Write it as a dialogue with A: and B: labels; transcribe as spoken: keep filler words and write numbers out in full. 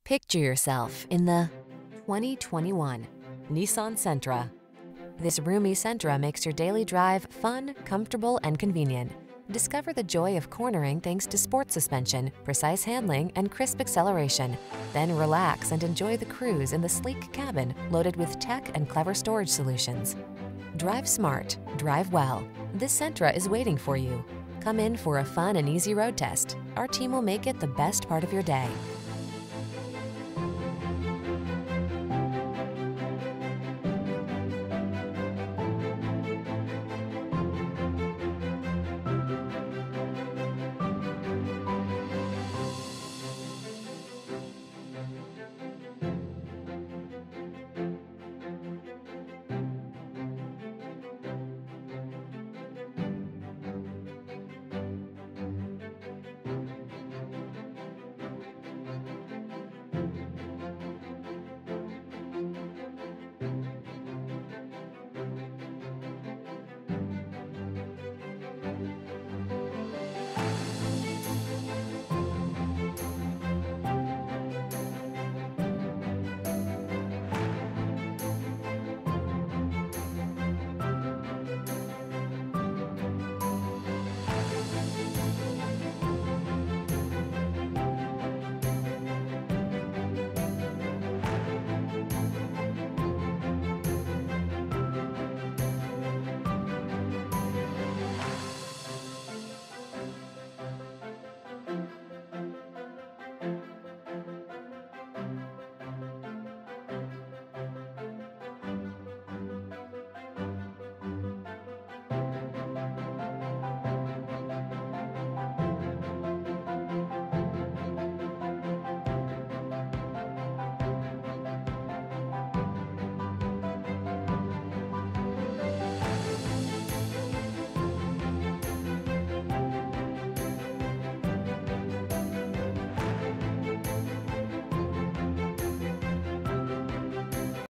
A: Picture yourself in the twenty twenty-one Nissan Sentra. This roomy Sentra makes your daily drive fun, comfortable, and convenient. Discover the joy of cornering thanks to sport suspension, precise handling, and crisp acceleration. Then relax and enjoy the cruise in the sleek cabin loaded with tech and clever storage solutions. Drive smart, drive well. This Sentra is waiting for you. Come in for a fun and easy road test. Our team will make it the best part of your day.